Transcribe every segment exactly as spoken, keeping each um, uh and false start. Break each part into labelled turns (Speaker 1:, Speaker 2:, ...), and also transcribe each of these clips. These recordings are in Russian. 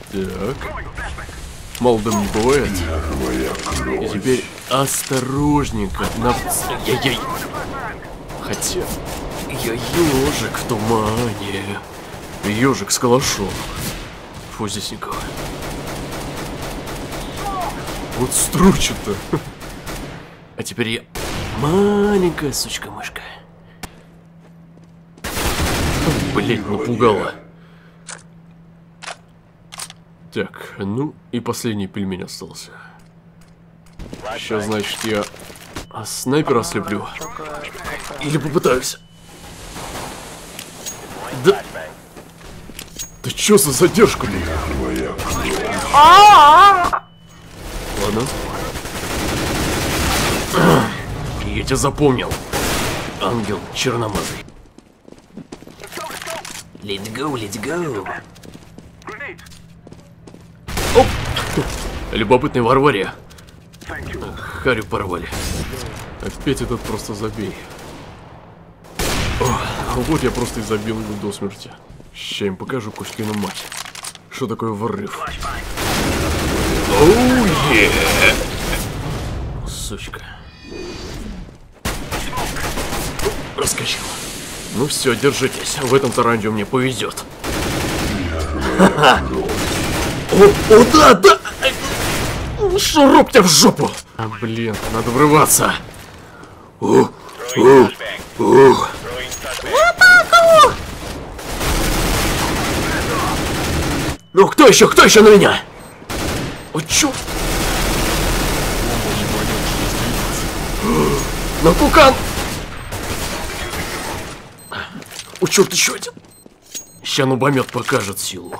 Speaker 1: Так. Молодым не бывает. И теперь осторожненько. На... Яй-яй. Хотя... Я ежик в тумане. Ежик с калашом. Фу, здесь никого. Вот стручит-то. А теперь я... Маленькая сучка-мышка. Блять, напугала. Так, ну и последний пельмень остался. Сейчас, значит, я а снайпера слеплю. Или попытаюсь. Да... Да чё за задержку? Ладно. Я тебя запомнил. Ангел черномазый. Let's go, let's go. Оп! Любопытный Варвария. Харю порвали. Опять этот просто забей. О, вот я просто и забил его до смерти. Ща им покажу Кузькину мать. Что такое врыв? Оу, е! Сучка. Раскачал. Ну все, держитесь. В этом таранде мне повезет. Ха-ха. О, о, да, да! Шуруп тебя в жопу! А, блин, надо врываться. О, о, о. Ну, кто еще? Кто еще на меня? О, чё? Напукан! О, черт, еще один. Ща нубомет покажет силу.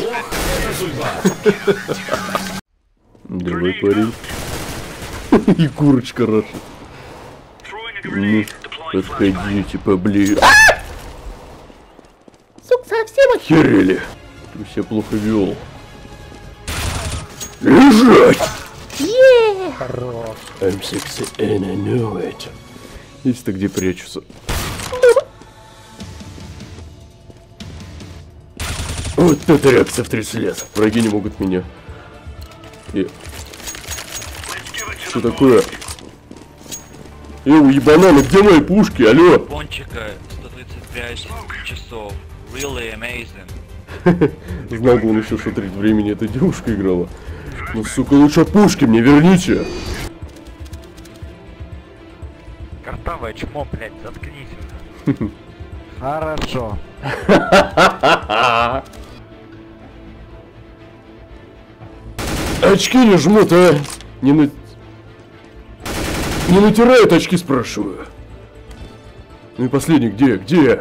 Speaker 1: Давай, парень. И курочка рашит. Ну, подходите поближе. Сук, совсем охерели. Ты себя плохо вел. Лежать! Yeah. Хорош. I'm sexy and I know it. Есть-то где прячутся. Вот это реакция в тридцать лет. Враги не могут меня. И... Что такое? Эу, ебананы, где мои пушки? Алло?
Speaker 2: Пончика сто тридцать пять часов. Really amazing.
Speaker 1: Знал бы он еще, что треть времени эта девушка играла. Ну, сука, лучше пушки мне верните.
Speaker 2: Картавое чмо, блядь, заткнись уже. Хорошо.
Speaker 1: Очки не жмут, а? Не, на... не натирают очки, спрашиваю. Ну и последний, где? Где?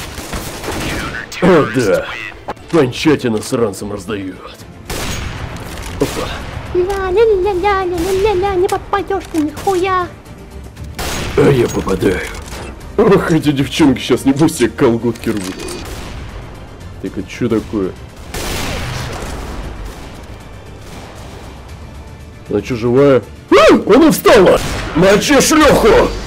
Speaker 1: О, да. Пончатина с ранцем раздают. Опа.
Speaker 3: Ля-ля-ля-ля-ля-ля-ля, не попадешь ты нихуя.
Speaker 1: А я попадаю. Ох, эти девчонки сейчас небось себе колготки рвут. Так, а что такое? Она что, живая? А, она встала! Мочи шлюху!